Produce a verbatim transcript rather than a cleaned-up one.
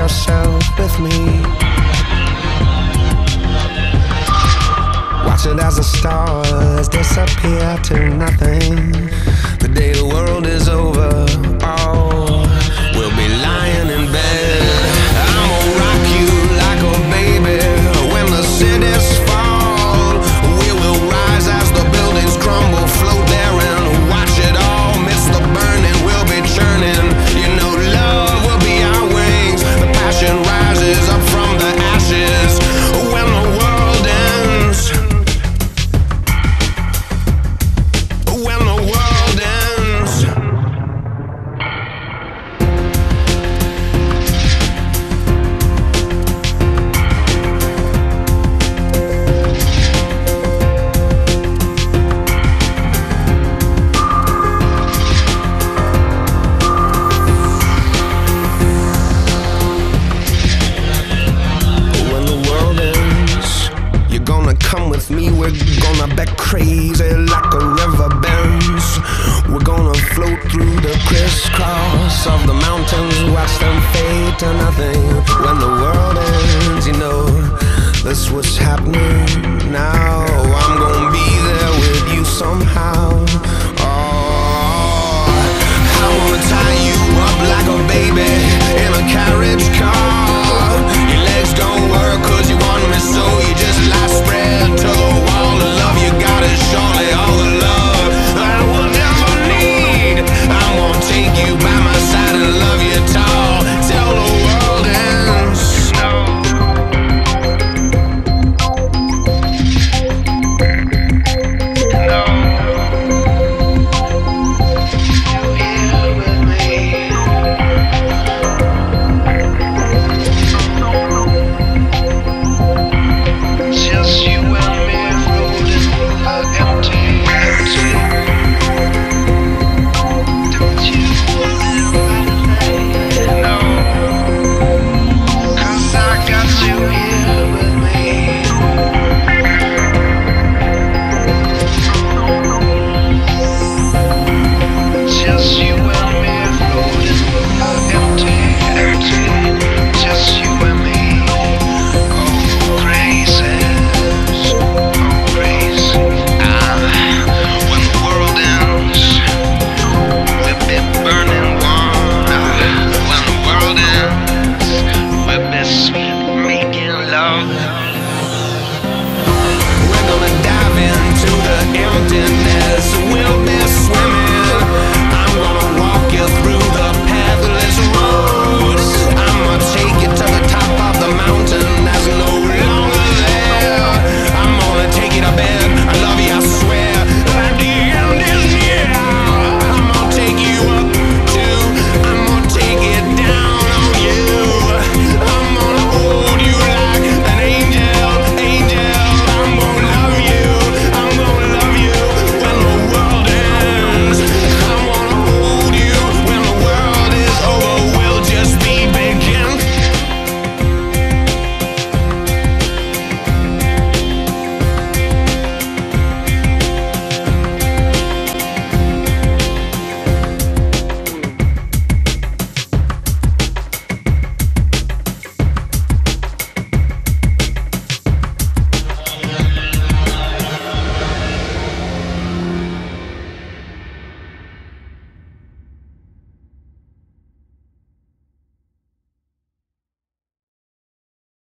yourself with me. Watch it as the stars disappear to nothing. The day the world is over, oh, we'll be lying in bed. I'ma rock you like a baby when the cities fall. We will rise as the buildings crumble, float there and watch it all. Miss the burning, we'll be churning. You know love will be our wings. The passion rises up from the ashes when the world ends. When the world ends. When the world ends, you're gonna come with me. We're gonna be crazy like a river bends. We're gonna float through the crisscross of the mountains, watch them fade to nothing. When the world ends, you know that's what's happening now. I'm gonna be there with you somehow. Oh, I wanna tie you up like a baby in a carriage car.